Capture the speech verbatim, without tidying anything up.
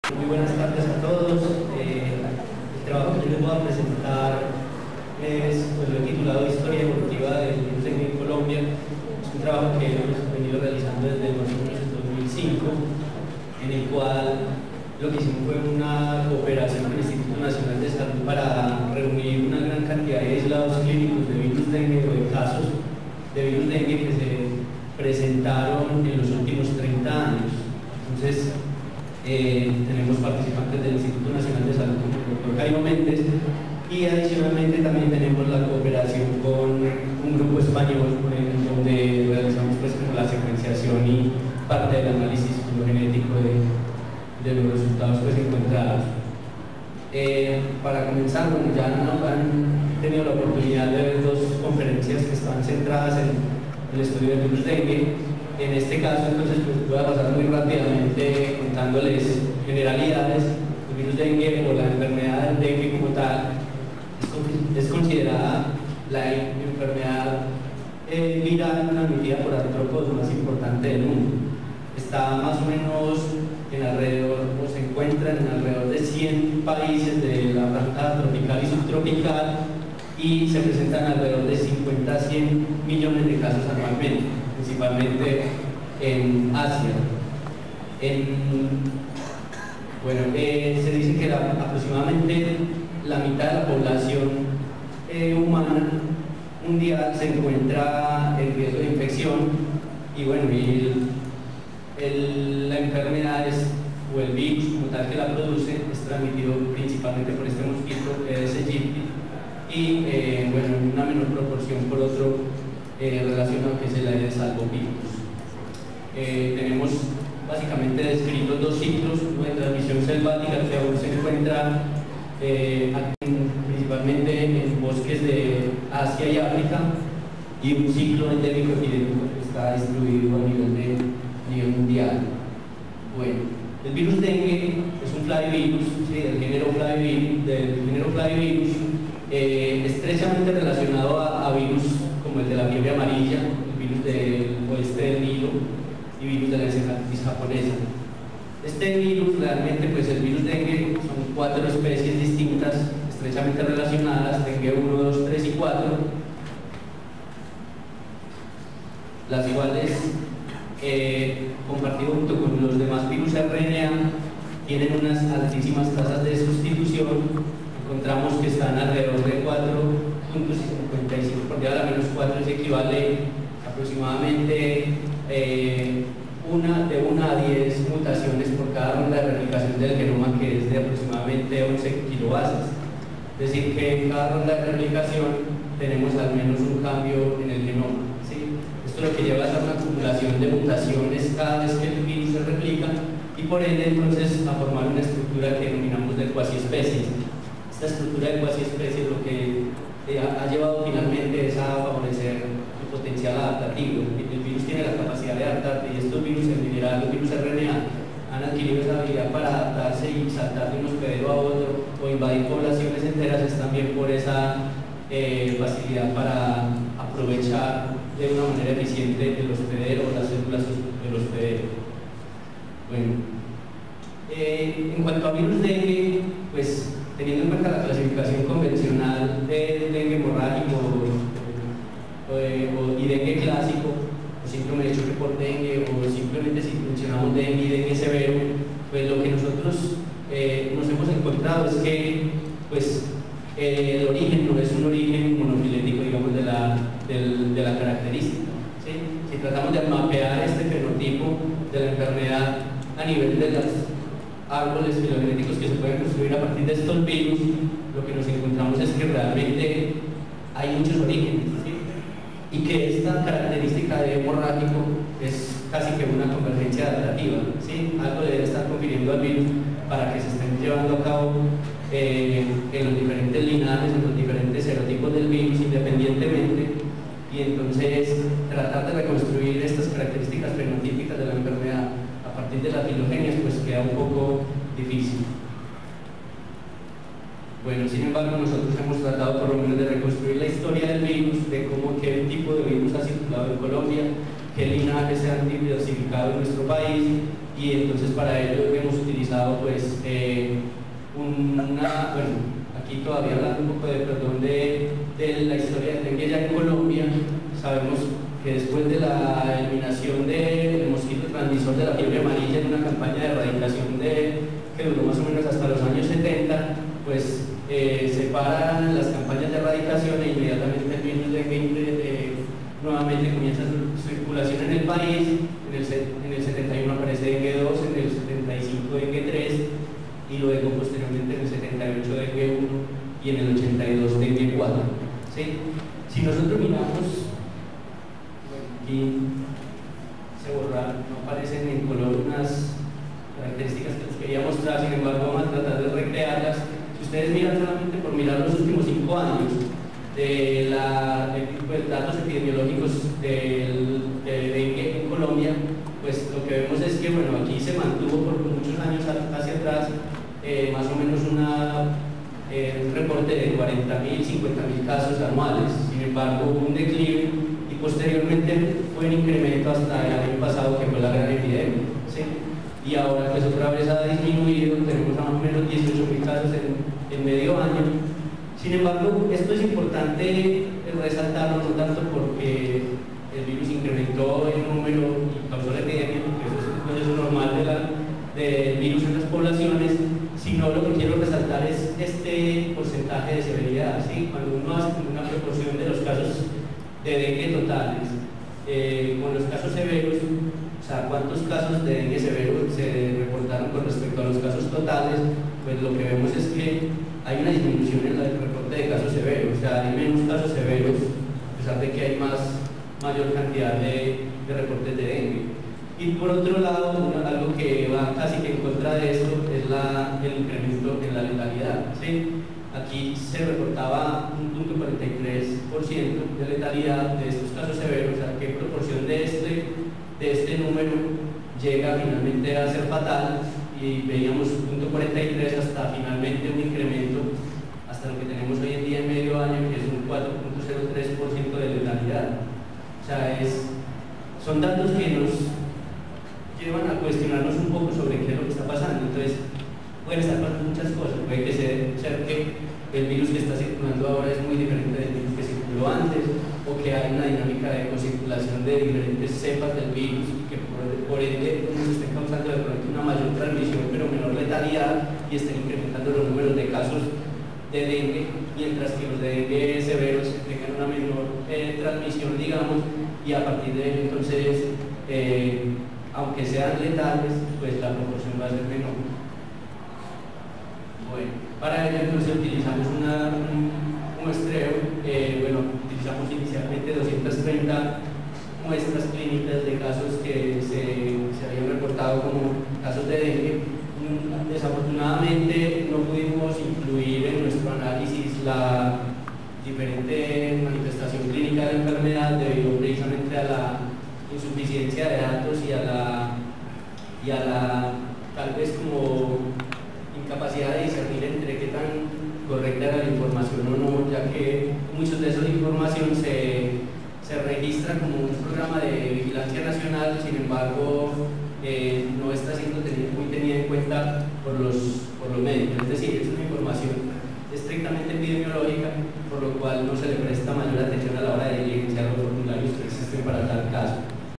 Muy buenas tardes a todos. Eh, el trabajo que yo les voy a presentar es, pues lo he titulado Historia Evolutiva del Virus Dengue en Colombia. Es un trabajo que hemos venido realizando desde más o menos el dos mil cinco, en el cual lo que hicimos fue una cooperación con el Instituto Nacional de Salud para reunir una gran cantidad de aislados clínicos de virus dengue o de casos de virus dengue que se presentaron en los últimos treinta años. Entonces, Eh, tenemos participantes del Instituto Nacional de Salud como el doctor Jairo Méndez, y adicionalmente también tenemos la cooperación con un grupo español en donde realizamos pues como la secuenciación y parte del análisis filogenético de, de los resultados pues encontrados. Eh, para comenzar, bueno, ya no han tenido la oportunidad de ver dos conferencias que están centradas en el estudio del virus dengue. En este caso, entonces, pues voy a pasar muy rápidamente contándoles generalidades. El virus dengue o la enfermedad del dengue como tal es considerada la enfermedad eh, viral transmitida por artrópodos más importante del mundo. Está más o menos en alrededor, o se encuentra en alrededor de cien países de la franja tropical y subtropical, y se presentan alrededor de cincuenta a cien millones de casos anualmente, principalmente en Asia. En, bueno, eh, se dice que la, aproximadamente la mitad de la población eh, humana mundial se encuentra en riesgo de infección, y bueno, y el, el, la enfermedad es, o el virus como tal que la produce, es transmitido principalmente por este mosquito Aedes aegypti, y eh, bueno, en una menor proporción por otro eh, relacionado que es el Aedes albopictus. Eh, tenemos básicamente descritos dos ciclos, uno de transmisión selvática que aún se encuentra eh, principalmente en bosques de Asia y África, y un ciclo endémico epidémico que está distribuido a nivel, de, a nivel mundial. Bueno, el virus dengue es un flavivirus, ¿sí? del género flavivirus, del género flavivirus eh, estrechamente relacionado a, a virus como el de la fiebre amarilla, el virus del oeste del Nilo y virus de la encefalitis japonesa. Este virus, realmente, pues el virus dengue son cuatro especies distintas, estrechamente relacionadas, dengue uno, dos, tres y cuatro, las cuales, eh, compartido junto con los demás virus R N A, tienen unas altísimas tasas de sustitución. Encontramos que están alrededor de cuatro punto cincuenta y cinco por diez a la menos cuatro, es equivale aproximadamente eh, una, de una a diez mutaciones por cada ronda de replicación del genoma, que es de aproximadamente once kilobases. Es decir, que en cada ronda de replicación tenemos al menos un cambio en el genoma, ¿sí? Esto lo que lleva a una acumulación de mutaciones cada vez que el virus se replica, y por ende entonces a formar una estructura que denominamos de cuasiespecies. Esta estructura de cuasiespecies lo que eh, ha, ha llevado finalmente es a favorecer el potencial adaptativo. El virus tiene la capacidad de adaptarse, y estos virus en general, los virus R N A, han adquirido esa habilidad para adaptarse y saltar de un hospedero a otro o invadir poblaciones enteras, es también por esa eh, facilidad para aprovechar de una manera eficiente el hospedero o las células del hospedero. Bueno, eh, en cuanto a virus dengue, pues teniendo en cuenta la clasificación convencional de dengue hemorrágico o, o, o, y dengue clásico, o síndrome de choque por dengue, o simplemente si mencionamos dengue y dengue severo, pues lo que nosotros eh, nos hemos encontrado es que pues, eh, el origen no es un origen monofilético, digamos, de la, del, de la característica, ¿sí? Si tratamos de mapear este fenotipo de la enfermedad a nivel de los árboles filogenéticos que se pueden construir a partir de estos virus, lo que nos encontramos es que realmente hay muchos orígenes, ¿sí? Y que esta característica de hemorrágico es casi que una convergencia adaptativa, ¿sí? Algo debe estar confiriendo al virus para que se estén llevando a cabo eh, en los diferentes linajes, en los diferentes serotipos del virus independientemente, y entonces tratar de reconstruir estas características fenotípicas de la enfermedad a partir de las filogenias pues queda un poco difícil. Bueno, sin embargo, nosotros hemos tratado por lo menos de reconstruir la historia del virus, de cómo, qué tipo de virus ha circulado en Colombia, qué linajes se han diversificado en nuestro país, y y entonces para ello hemos utilizado pues eh, una, bueno, aquí todavía hablando un poco de, perdón, de, de la historia del dengue ya en Colombia. Sabemos que después de la eliminación del mosquito transmisor de la fiebre amarilla en una campaña de erradicación de, que duró más o menos hasta los años setenta, pues eh, se paran las campañas de erradicación e inmediatamente el virus de dengue eh, nuevamente comienza su circulación en el país. En el, en el setenta y uno aparece dengue dos, en el setenta y cinco dengue tres y luego posteriormente en el setenta y ocho dengue uno y en el ochenta y dos dengue cuatro. ¿Sí? Si nosotros miramos, bueno, aquí se borra, no aparecen en color unas características que les quería mostrar, sin embargo vamos a tratar de recrearlas. Si ustedes miran solamente por mirar los últimos cinco años de, la, de pues, datos epidemiológicos del, de dengue en Colombia, pues lo que vemos es que bueno, aquí se mantuvo por muchos años hacia atrás eh, más o menos una, eh, un reporte de cuarenta mil, cincuenta mil casos anuales. Sin embargo, hubo un declive y posteriormente fue un incremento hasta el año pasado, que fue la gran epidemia, ¿sí? Y ahora pues otra vez ha disminuido, tenemos más o menos dieciocho mil casos en, en medio año. Sin embargo, esto es importante resaltarlo, no tanto porque el virus incrementó el número y causó la epidemia, porque eso es un proceso normal de la, del virus en las poblaciones, sino lo que quiero resaltar es este porcentaje de severidad, ¿sí? Cuando uno hace una proporción de los casos de dengue totales eh, con los casos severos, o sea, cuántos casos de dengue severo se reportaron con respecto a los casos totales, pues lo que vemos es que hay una disminución en el reporte de casos severos, o sea, hay menos casos severos, a pesar de que hay más, mayor cantidad de, de reportes de dengue. Y por otro lado, una, algo que va casi que en contra de esto es la, el incremento en la letalidad, ¿sí? Aquí se reportaba un punto cuarenta y tres por ciento de letalidad de estos casos severos, o sea, qué proporción de este, de este número llega finalmente a ser fatal, y veíamos un punto cuarenta y tres hasta finalmente un incremento hasta lo que tenemos hoy en día en medio año, que es un cuatro punto cero tres por ciento de letalidad. O sea, es, son datos que nos llevan a cuestionarnos un poco sobre qué es lo que está pasando. Entonces, pueden estar pasando muchas cosas. Puede que ser, ser que el virus que está circulando ahora es muy diferente del virus que circuló antes, o que hay una dinámica de cocirculación de diferentes cepas del virus y que por, por ende nos estén causando de pronto una mayor transmisión pero menor letalidad y estén incrementando los números de casos de dengue, mientras que los de dengue severos tengan una menor eh, transmisión, digamos, y a partir de ello entonces eh, aunque sean letales, pues la proporción va a ser menor. Bueno, para ello entonces utilizamos una, un muestreo, eh, bueno, utilizamos inicialmente doscientas treinta muestras clínicas de casos que se, se habían reportado como casos de dengue. Desafortunadamente no pudimos incluir en nuestro análisis la diferente manifestación clínica de la enfermedad debido precisamente a la insuficiencia de datos y a la, y a la tal vez como incapacidad de discernir entre qué tan correcta era la información o no, ya que muchos de esa información se, se registra como un programa de vigilancia nacional, sin embargo eh, no está siendo tenido, muy tenida en cuenta por los, por los médicos. Es decir, es una información estrictamente epidemiológica, por lo cual no se le presta mayor atención a la hora de diligenciar los formularios que existen para tal caso.